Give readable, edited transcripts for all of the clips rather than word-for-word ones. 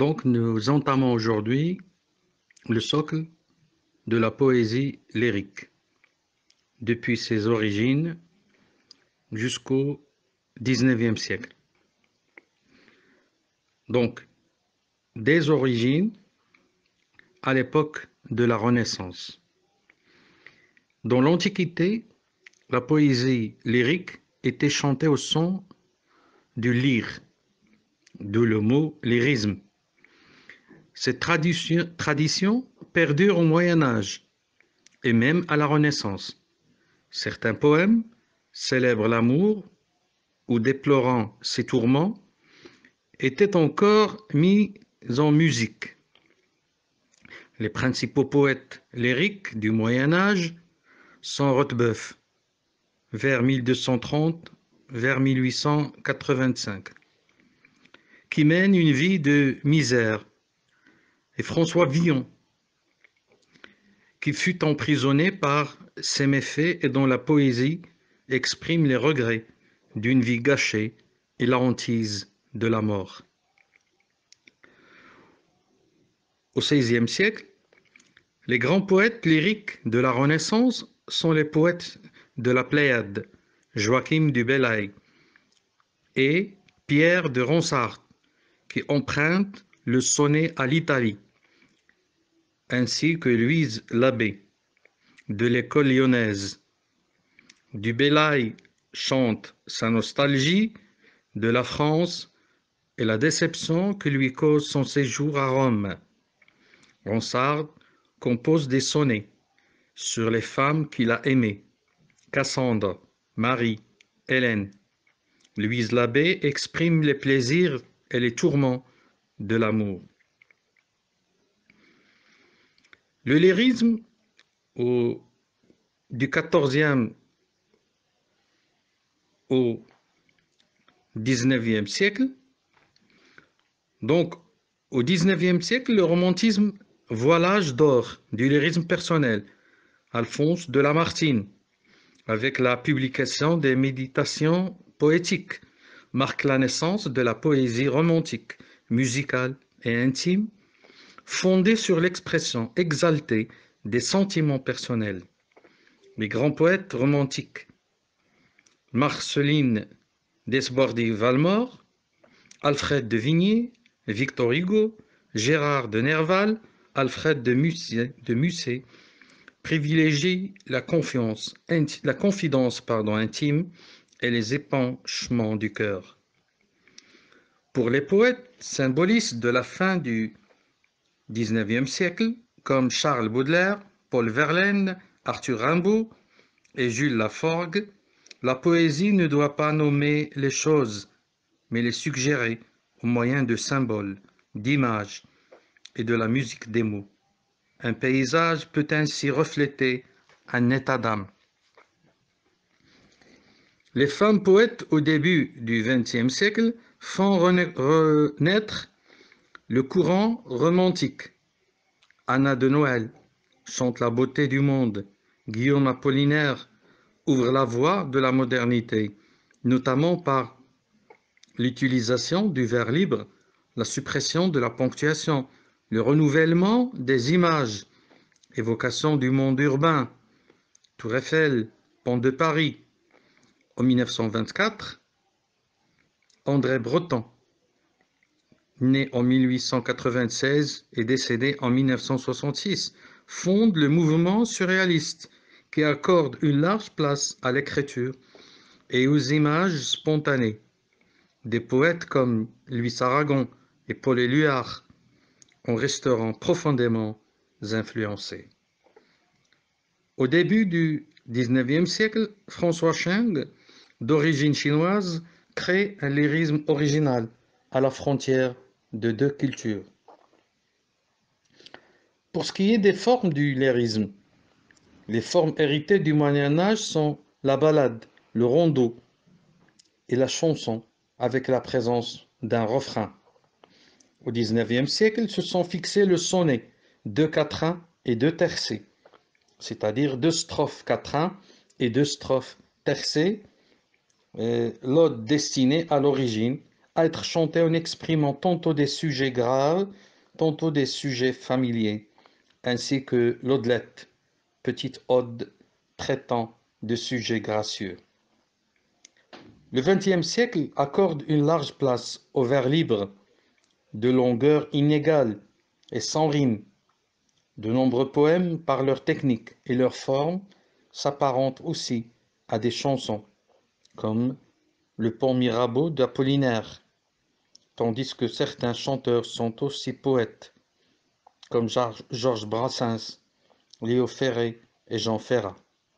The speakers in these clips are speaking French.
Donc, nous entamons aujourd'hui le socle de la poésie lyrique, depuis ses origines jusqu'au XIXe siècle. Donc, des origines à l'époque de la Renaissance. Dans l'Antiquité, la poésie lyrique était chantée au son du lyre, d'où le mot lyrisme. Cette tradition perdure au Moyen Âge et même à la Renaissance. Certains poèmes célèbrent l'amour ou déplorant ses tourments étaient encore mis en musique. Les principaux poètes lyriques du Moyen Âge sont Rudebeuf, vers 1230, vers 1885, qui mène une vie de misère, et François Villon, qui fut emprisonné par ses méfaits et dont la poésie exprime les regrets d'une vie gâchée et la hantise de la mort. Au XVIe siècle, les grands poètes lyriques de la Renaissance sont les poètes de la Pléiade, Joachim du Bellay et Pierre de Ronsard, qui empruntent le sonnet à l'Italie, ainsi que Louise Labbé, de l'école lyonnaise. Du Bellay chante sa nostalgie de la France et la déception que lui cause son séjour à Rome. Ronsard compose des sonnets sur les femmes qu'il a aimées, Cassandre, Marie, Hélène. Louise Labbé exprime les plaisirs et les tourments de l'amour. Le lyrisme du XIVe au XIXe siècle. Donc, au XIXe siècle, le romantisme voit l'âge d'or du lyrisme personnel, Alphonse de Lamartine, avec la publication des Méditations poétiques, marque la naissance de la poésie romantique, musicale et intime, fondée sur l'expression exaltée des sentiments personnels. Les grands poètes romantiques, Marceline Desbordes-Valmore, Alfred de Vigny, Victor Hugo, Gérard de Nerval, Alfred de Musset, privilégient la confidence intime et les épanchements du cœur. Pour les poètes symbolistes de la fin du XIXe siècle, comme Charles Baudelaire, Paul Verlaine, Arthur Rimbaud et Jules Laforgue, la poésie ne doit pas nommer les choses, mais les suggérer au moyen de symboles, d'images et de la musique des mots. Un paysage peut ainsi refléter un état d'âme. Les femmes poètes au début du XXe siècle font renaître le courant romantique. Anna de Noël chante la beauté du monde. Guillaume Apollinaire ouvre la voie de la modernité, notamment par l'utilisation du vers libre, la suppression de la ponctuation, le renouvellement des images, évocation du monde urbain, Tour Eiffel, Pont de Paris. En 1924, André Breton, né en 1896 et décédé en 1966, fonde le mouvement surréaliste qui accorde une large place à l'écriture et aux images spontanées. Des poètes comme Louis Aragon et Paul Éluard en resteront profondément influencés. Au début du XIXe siècle, François Cheng, d'origine chinoise, crée un lyrisme original à la frontière de deux cultures. Pour ce qui est des formes du lyrisme, les formes héritées du Moyen Âge sont la ballade, le rondeau et la chanson, avec la présence d'un refrain. Au XIXe siècle, se sont fixés le sonnet, 2 quatrains et 2 tercets, c'est-à-dire 2 strophes quatrains et 2 strophes tercets, l'ode destinée à l'origine à être chanté en exprimant tantôt des sujets graves, tantôt des sujets familiers, ainsi que l'audelette, petite ode traitant de sujets gracieux. Le XXe siècle accorde une large place aux vers libres, de longueur inégale et sans rime. De nombreux poèmes, par leur technique et leur forme, s'apparentent aussi à des chansons, comme le pont Mirabeau d'Apollinaire, tandis que certains chanteurs sont aussi poètes, comme Georges Brassens, Léo Ferré et Jean Ferrat.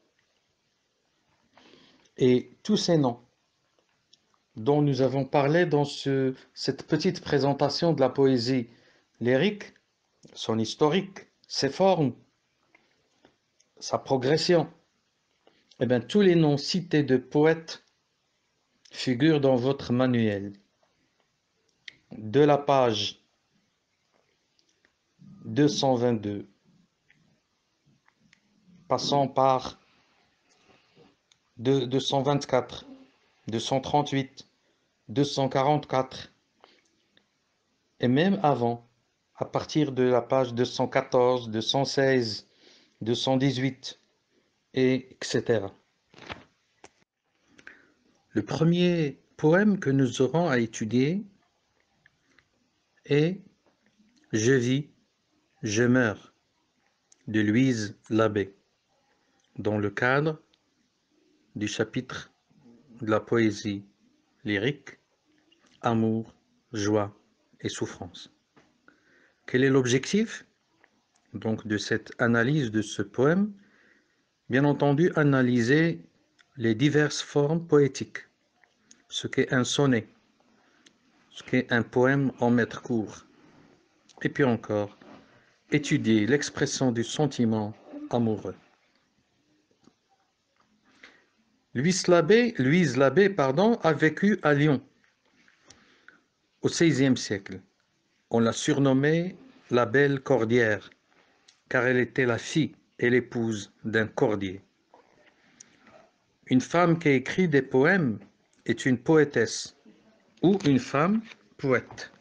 Et tous ces noms dont nous avons parlé dans cette petite présentation de la poésie lyrique, son historique, ses formes, sa progression, eh bien, tous les noms cités de poètes figurent dans votre manuel. De la page 222, passant par 224, 238, 244, et même avant, à partir de la page 214, 216, 218, et etc. Le premier poème que nous aurons à étudier est « Je vis, je meurs » de Louise Labbé, dans le cadre du chapitre de la poésie lyrique « Amour, joie et souffrance ». Quel est l'objectif donc de cette analyse de ce poème? Bien entendu, analyser les diverses formes poétiques, ce qu'est un sonnet, ce qu'est un poème en mètres courts, et puis encore, étudier l'expression du sentiment amoureux. Louise Labbé, a vécu à Lyon au XVIe siècle. On l'a surnommée la Belle Cordière, car elle était la fille et l'épouse d'un cordier. Une femme qui écrit des poèmes est une poétesse ou une femme poète.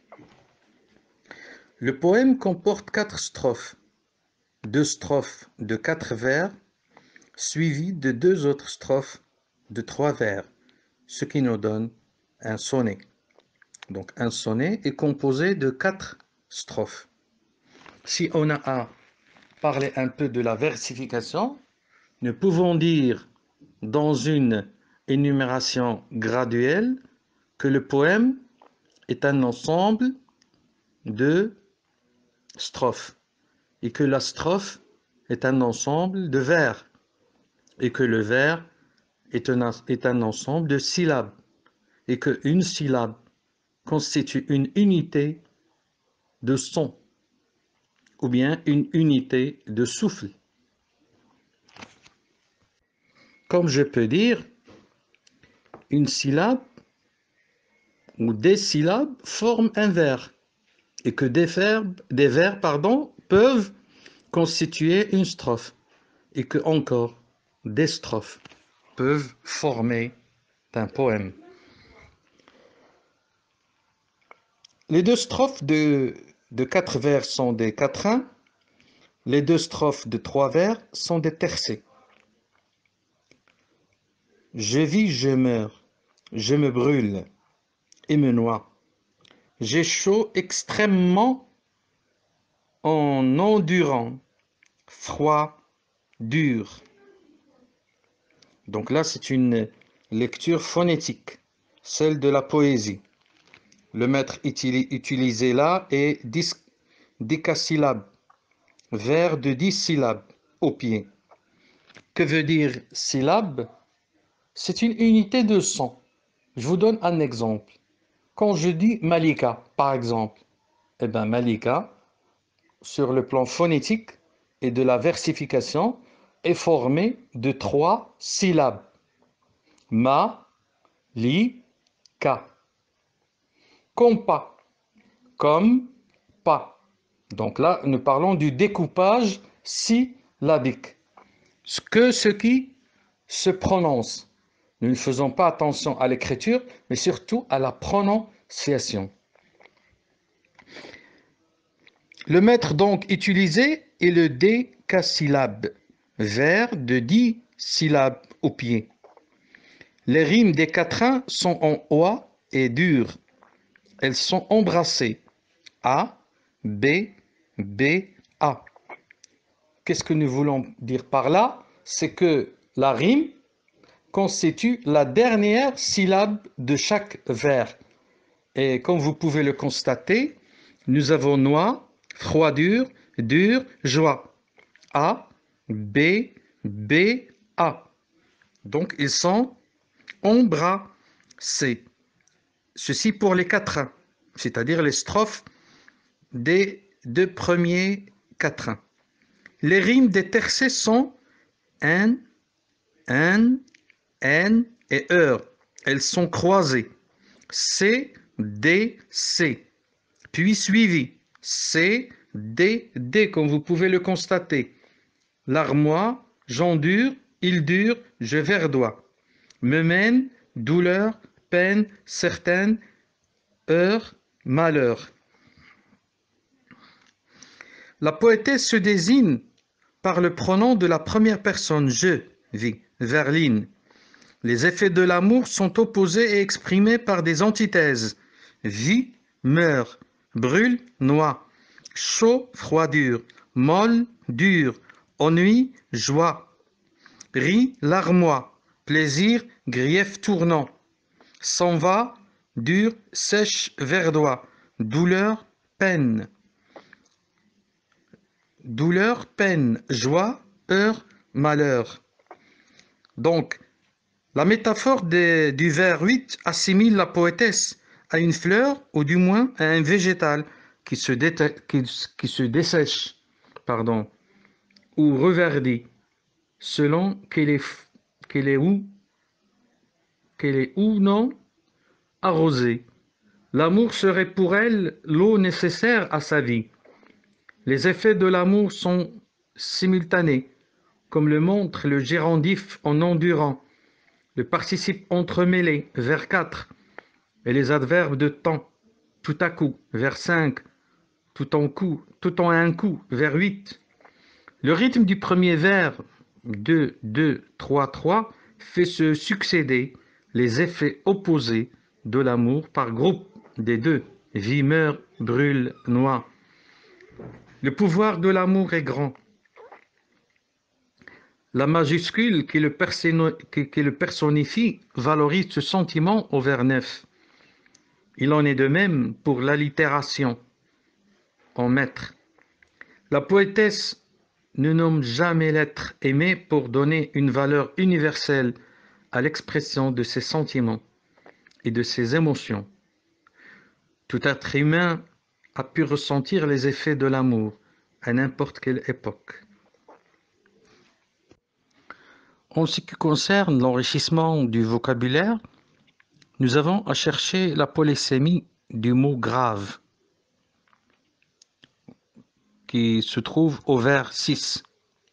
Le poème comporte 4 strophes, 2 strophes de 4 vers, suivies de 2 autres strophes de 3 vers, ce qui nous donne un sonnet. Donc un sonnet est composé de 4 strophes. Si on a à parler un peu de la versification, nous pouvons dire dans une énumération graduelle que le poème est un ensemble de strophes et que la strophe est un ensemble de vers et que le vers est un ensemble de syllabes et qu'une syllabe constitue une unité de son ou bien une unité de souffle. Comme je peux dire, une syllabe ou des syllabes forment un vers et que des vers peuvent constituer une strophe et que encore des strophes peuvent former un poème. Les 2 strophes de 4 vers sont des quatrains, les 2 strophes de 3 vers sont des tercets. Je vis, je meurs, je me brûle et me noie. J'ai chaud extrêmement en endurant, froid, dur. Donc là, c'est une lecture phonétique, celle de la poésie. Le maître utilisé là est décasyllabe, vers de 10 syllabes au pied. Que veut dire syllabe? C'est une unité de son. Je vous donne un exemple. Quand je dis Malika, par exemple, eh bien Malika, sur le plan phonétique et de la versification, est formé de 3 syllabes. Ma, li, ka. Compas, comme, pas. Donc là, nous parlons du découpage syllabique. Ce qui se prononce. Nous ne faisons pas attention à l'écriture, mais surtout à la prononciation. Le mètre donc utilisé est le décasyllabe, vers de 10 syllabes au pied. Les rimes des quatrains sont en oie et dures. Elles sont embrassées. A, B, B, A. Qu'est-ce que nous voulons dire par là? C'est que la rime constitue la dernière syllabe de chaque vers. Et comme vous pouvez le constater, nous avons noix, froidure, dur, joie. A, B, B, A. Donc ils sont embrassés. Ceci pour les quatrains, c'est-à-dire les strophes des 2 premiers quatrains. Les rimes des tercets sont N, N, N et heure. Elles sont croisées. C, D, C. Puis suivi. C, D, D, comme vous pouvez le constater. L'armoire, j'endure, il dure, je verdoie. Me mène, douleur, peine, certaine, heure, malheur. La poétesse se désigne par le pronom de la première personne, je, vie, Verline. Les effets de l'amour sont opposés et exprimés par des antithèses. Vie, meurt, brûle, noie, chaud, froidure, molle, dure, ennui, joie, rit, larmoie, plaisir, grief tournant, s'en va, dur, sèche, verdoie, douleur, peine. Douleur, peine, joie, heure, malheur. Donc, la métaphore du vers 8 assimile la poétesse à une fleur, ou du moins à un végétal qui se dessèche, ou reverdit, selon qu'elle est ou non arrosée. L'amour serait pour elle l'eau nécessaire à sa vie. Les effets de l'amour sont simultanés, comme le montre le gérondif en endurant, le participe entremêlé, vers 4, et les adverbes de temps, tout à coup, vers 5, tout en un coup, vers 8. Le rythme du premier vers, 2, 2, 3, 3, fait se succéder les effets opposés de l'amour par groupe des deux, vie, meurt, brûle, noie. Le pouvoir de l'amour est grand. La majuscule qui le personnifie valorise ce sentiment au vers 9. Il en est de même pour l'allitération en maître. La poétesse ne nomme jamais l'être aimé pour donner une valeur universelle à l'expression de ses sentiments et de ses émotions. Tout être humain a pu ressentir les effets de l'amour à n'importe quelle époque. En ce qui concerne l'enrichissement du vocabulaire, nous avons à chercher la polysémie du mot grave qui se trouve au vers 6.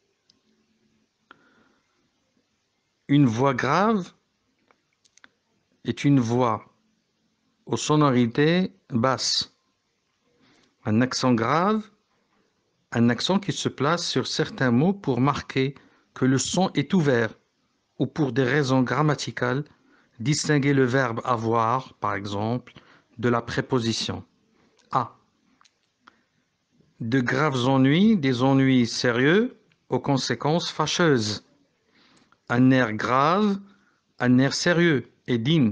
Une voix grave est une voix aux sonorités basses. Un accent grave, un accent qui se place sur certains mots pour marquer que le son est ouvert ou pour des raisons grammaticales, distinguer le verbe avoir, par exemple, de la préposition à. De graves ennuis, des ennuis sérieux, aux conséquences fâcheuses. Un air grave, un air sérieux et digne.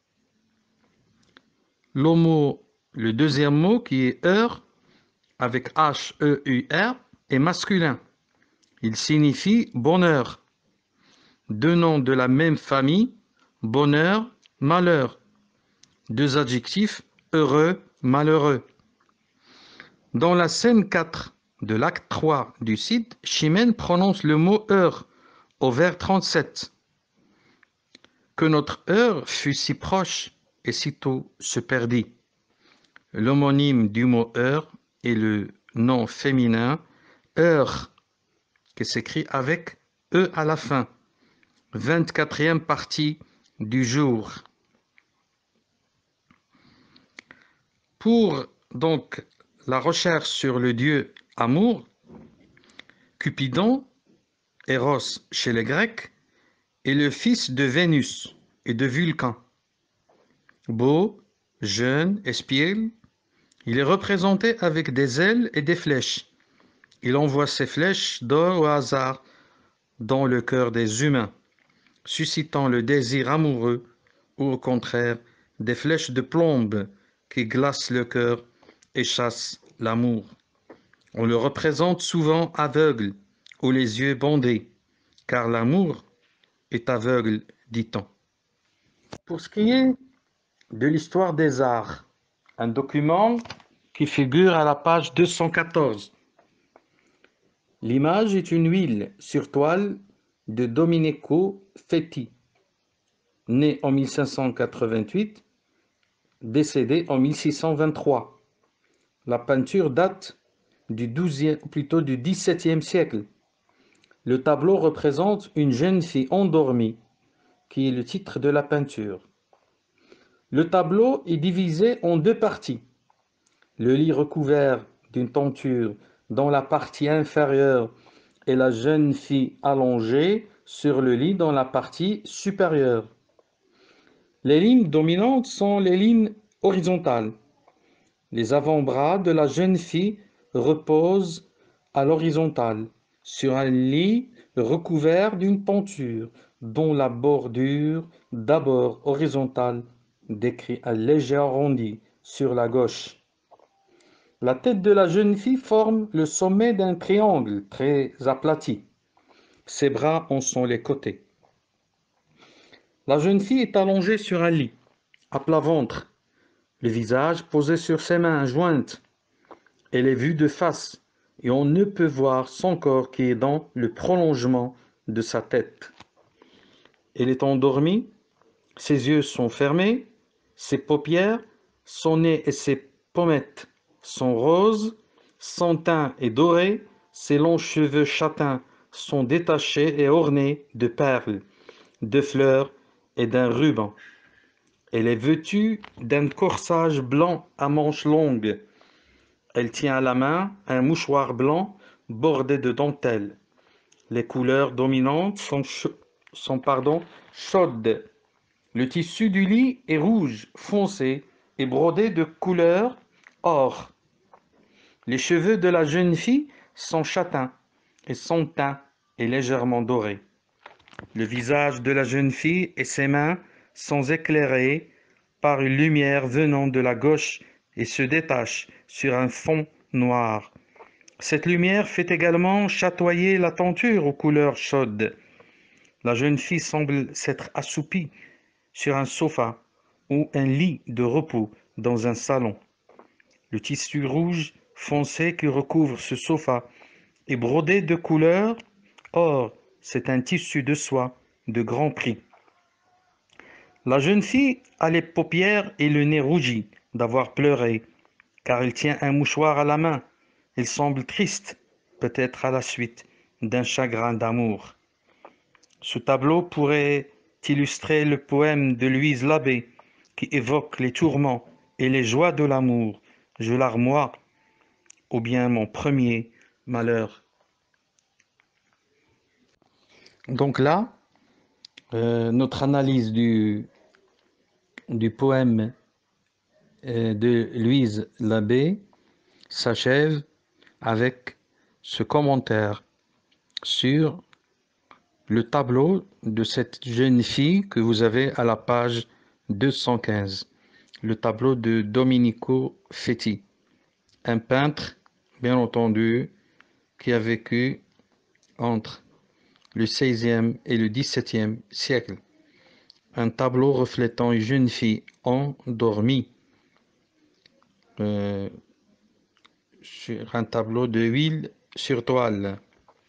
Le deuxième mot qui est heure, avec H-E-U-R, est masculin. Il signifie bonheur. Deux noms de la même famille, bonheur, malheur. Deux adjectifs, heureux, malheureux. Dans la scène 4 de l'acte 3 du Cid, Chimène prononce le mot heure au vers 37. Que notre heure fut si proche et sitôt se perdit. L'homonyme du mot heure est le nom féminin heure, qui s'écrit avec E à la fin. 24e partie du jour. Pour donc la recherche sur le dieu amour, Cupidon, Eros chez les Grecs, est le fils de Vénus et de Vulcain. Beau, jeune, espiègle, il est représenté avec des ailes et des flèches. Il envoie ses flèches d'or au hasard dans le cœur des humains, suscitant le désir amoureux ou au contraire des flèches de plomb qui glacent le cœur et chassent l'amour. On le représente souvent aveugle ou les yeux bandés, car l'amour est aveugle, dit-on. Pour ce qui est de l'histoire des arts, un document qui figure à la page 214. L'image est une huile sur toile de Domenico Fetti, né en 1588, décédé en 1623. La peinture date du XVIIe siècle. Le tableau représente une jeune fille endormie, qui est le titre de la peinture. Le tableau est divisé en deux parties. Le lit recouvert d'une tenture dans la partie inférieure et la jeune fille allongée sur le lit dans la partie supérieure. Les lignes dominantes sont les lignes horizontales. Les avant-bras de la jeune fille reposent à l'horizontale sur un lit recouvert d'une tenture dont la bordure, d'abord horizontale, décrit un léger arrondi sur la gauche. La tête de la jeune fille forme le sommet d'un triangle très aplati. Ses bras en sont les côtés. La jeune fille est allongée sur un lit, à plat ventre, le visage posé sur ses mains jointes. Elle est vue de face et on ne peut voir son corps qui est dans le prolongement de sa tête. Elle est endormie, ses yeux sont fermés, ses paupières, son nez et ses pommettes sont roses, son teint est doré, ses longs cheveux châtains sont détachés et ornés de perles, de fleurs et d'un ruban. Elle est vêtue d'un corsage blanc à manches longues. Elle tient à la main un mouchoir blanc bordé de dentelle. Les couleurs dominantes sont chaudes. Le tissu du lit est rouge foncé et brodé de couleur or. Les cheveux de la jeune fille sont châtains et son teint est légèrement doré. Le visage de la jeune fille et ses mains sont éclairés par une lumière venant de la gauche et se détache sur un fond noir. Cette lumière fait également chatoyer la tenture aux couleurs chaudes. La jeune fille semble s'être assoupie sur un sofa ou un lit de repos dans un salon. Le tissu rouge foncé qui recouvre ce sofa est brodé de couleurs. Or, c'est un tissu de soie de grand prix. La jeune fille a les paupières et le nez rougi d'avoir pleuré, car elle tient un mouchoir à la main. Elle semble triste, peut-être à la suite d'un chagrin d'amour. Ce tableau pourrait illustrer le poème de Louise Labbé qui évoque les tourments et les joies de l'amour. Je l'armoie, ou bien mon premier malheur. Donc là, notre analyse du poème de Louise Labbé s'achève avec ce commentaire sur le tableau de cette jeune fille que vous avez à la page 215, le tableau de Domenico Fetti, un peintre, bien entendu, qui a vécu entre le XVIe et le XVIIe siècle. Un tableau reflétant une jeune fille endormie sur un tableau de huile sur toile.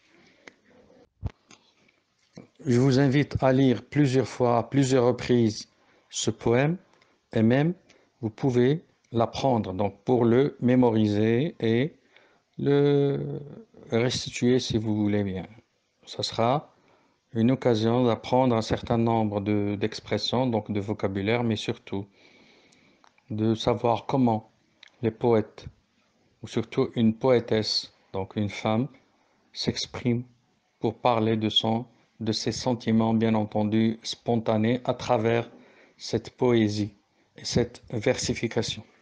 Je vous invite à lire plusieurs fois, à plusieurs reprises, ce poème, et même vous pouvez l'apprendre, donc pour le mémoriser et le restituer si vous voulez bien. Ça sera une occasion d'apprendre un certain nombre d'expressions, donc de vocabulaire, mais surtout de savoir comment les poètes, ou surtout une poétesse, donc une femme, s'exprime pour parler de ses sentiments, bien entendu, spontanés à travers cette poésie et cette versification.